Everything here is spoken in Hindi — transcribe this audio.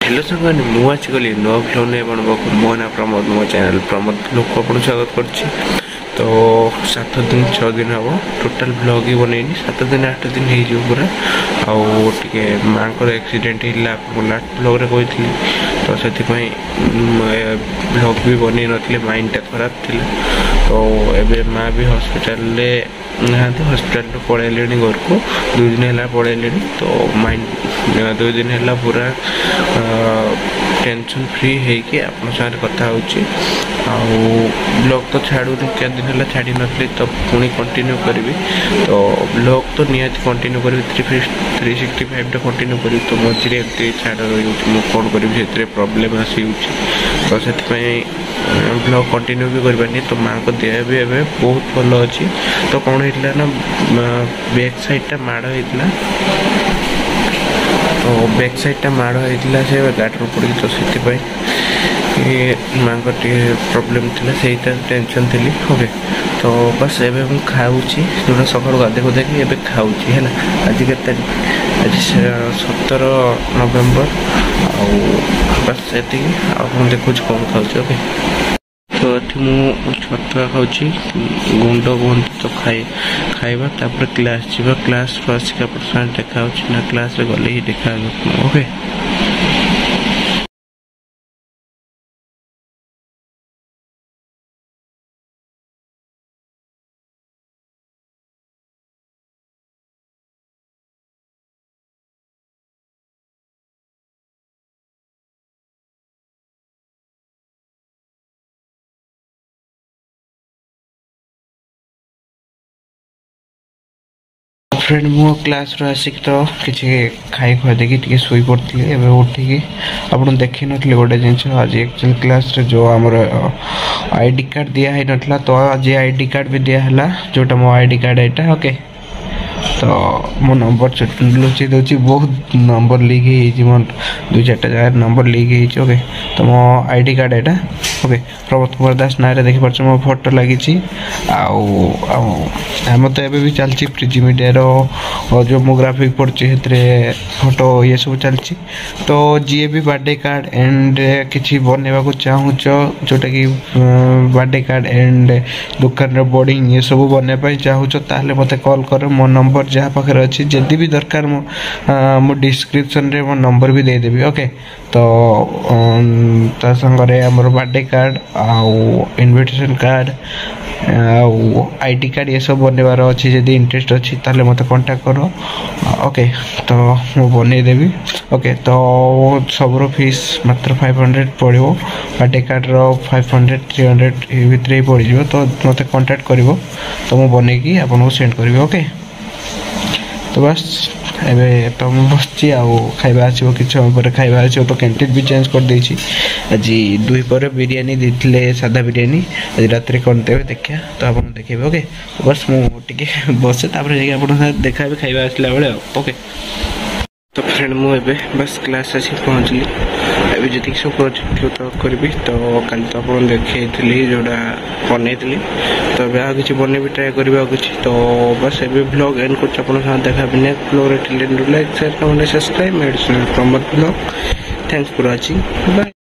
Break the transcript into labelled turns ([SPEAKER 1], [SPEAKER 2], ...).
[SPEAKER 1] हेलो संग मुझे गली नुआ ब्लॉग नहीं मो ना प्रमोद मो चैनल प्रमोद ब्लॉग को अपन स्वागत कर तो 7 दिन 6 दिन हम टोटाल ब्लॉग ही बनईनी 7 दिन 8 दिन हो पूरा आउे माँ को एक्सीडेंट लास्ट ब्लॉग रे कही तो से ब्लॉग भी बन नी माइंड खराब थी तो एबे माँ भी हॉस्पिटल नहांती हॉस्पिटल पड़े घर को 2 दिन है पड़े तो माइंड 2 दिन है पूरा टेंशन फ्री है आप कथा ब्लॉग तो छाड़ू क्या दिन है छाड़ी नी तो पुणी कंटिन्यू करी तो ब्लॉग तो निहाती कंटिन्यू करी 365 कंटिन्यू करी तो मझे एमती छाड़ रही कौन करी प्रॉब्लम आसी तो से ब्लॉग कंटिन्यू भी करनी तो माँ को देह भी एवं बहुत भल अच्छी तो कौन होता ना बैक साइडटा माड़ होता तो बैक साइडटा माड़ होता से गाड़ी पड़ी तो से माँ को प्रॉब्लम थी से टेंशन थी ओके तो बस एवं मुझे खाऊँगी जो सकाल गाधे गुधे कि खाऊँ है आज के तारीख आज 17 नवेम्बर बस ये आप देखुच कौन खाऊँ ओके तो ये छतुआ खाऊँ गुंड कहते तो खाइबा तापर क्लास जीवा क्लास आसिक देखा ना क्लास रे गले ही देखा ओके फ्रेंड मो क्लास रो आसिक तो किसी खाई खुआ देखी शुई पड़ी एवं उठिकी आप देखी नी गोटे जिन आज एक्चुअली क्लास रे जो आमर आईडी कार्ड दिखाई ना तो आज आईडी कार्ड भी दिहला जोटा मो आईडी कार्ड यहाँ ओके तो मो नंबर लुचि दूसरी बहुत नंबर लिक हो 2-4 जगह नंबर लिक ओके तो मो आईडी कार्ड यहाँ ओके प्रमोद कुमार दास ना देखिपार मो फोटो लगी आम तो एवं भी चलती प्रिजी मीडिया जो मो ग्राफिक पड़ी फोटो ये सब चलती तो जी भी बर्थडे कार्ड एंड किसी बनवा चाहूँ जोटा कि बर्थडे कार्ड एंड दुकान बोर्डिंग ये सब बनवाई चाहूँ ताहले मते कॉल कर मो नंबर जहाँ पाखे अच्छी जदि भी दरकार मो डिस्क्रिप्शन रे मो नंबर भी देदेवी ओके तो संगे आमर बर्थडे कार्ड आउ इनविटेशन कार्ड आईडी कार्ड ये सब बनवार अच्छी जदि इंटरेस्ट अच्छी ताले मते कांटेक्ट करो ओके तो मु बनईदेवी ओके तो सबरो फीस मात्र 500 पड़ो बर्थडे कार्ड रो 500-300 भितर पड़ जाए तो मते कांटेक्ट करिवो तो मु बनईकी आपको सेंड करी ओके तो बस एवं तो बस खाइबा आसो कि समय खाइबा आसो तो कैंटीन भी चेंज कर देछि आज 2 पर बिरियानी देथिले सादा बिरियानी आज रात कौन देवे देखा तो आप देखेबे ओके बस मुझे बसे देखा खाइबा आसला बेले ओके तो फ्रेंड मुझे बस क्लास आसी पहुँचली अभी जी सब तो करी तो कल तो आप देखी जोड़ा बनई तो अब किसी बन भी ट्राए करा किसी तो बस ए ब्लॉग एंड कर देखा next blog like share comment subscribe Pramod blog thanks for watching bye.